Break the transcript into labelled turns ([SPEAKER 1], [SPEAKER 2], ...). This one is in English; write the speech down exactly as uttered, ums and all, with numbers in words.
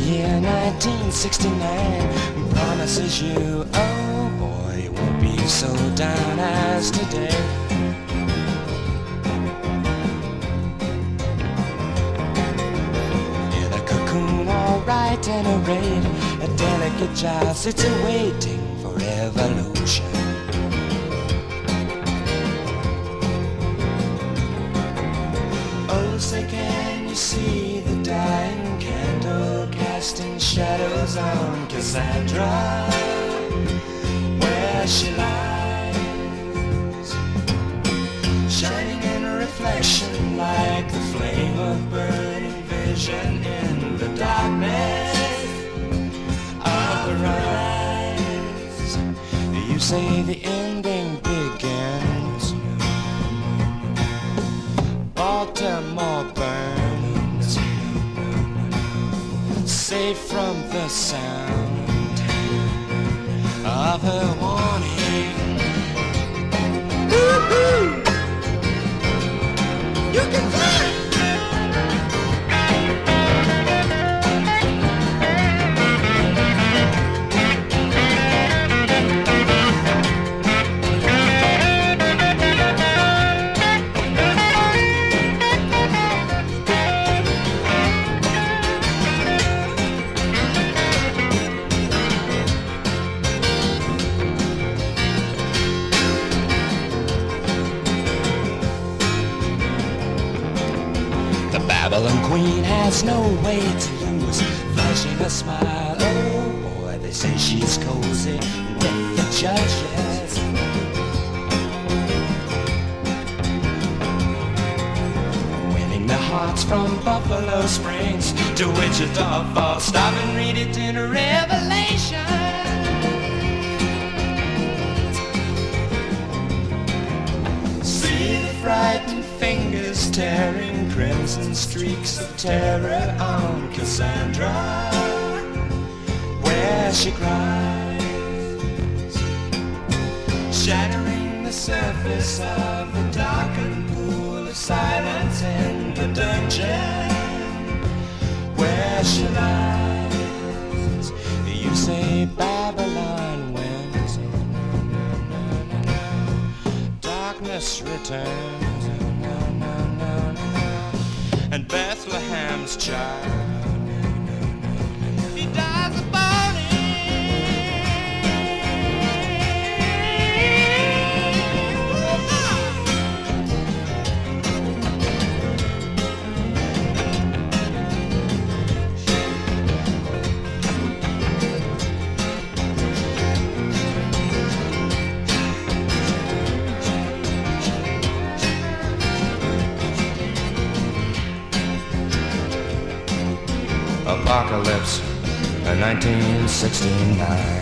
[SPEAKER 1] year nineteen sixty-nine promises you, oh boy, it won't be so down as today. In a cocoon all right and arrayed, a delicate child sits awaiting for evolution. Oh, say can you see the dying candle casting shadows on Cassandra, where she lies, shining in a reflection like the flame of burning vision in the darkness of her eyes. You say the ending begins, Baltimore burns, safe from the sound of her warning. Woo-hoo! You can fly! The Babylon Queen has no way to lose, flashing a smile. Oh boy, they say she's cozy with the judges. Winning the hearts from Buffalo Springs to Wichita Falls. Stop and read it in a Revelation. See the frightened fingers tearing crimson streaks of terror on Cassandra, where she cries, shattering the surface of the darkened pool of silence in the dungeon where she lies. You say Babylon wins, darkness returns, and Bethlehem's child, he dies a Apocalypse in nineteen sixty-nine.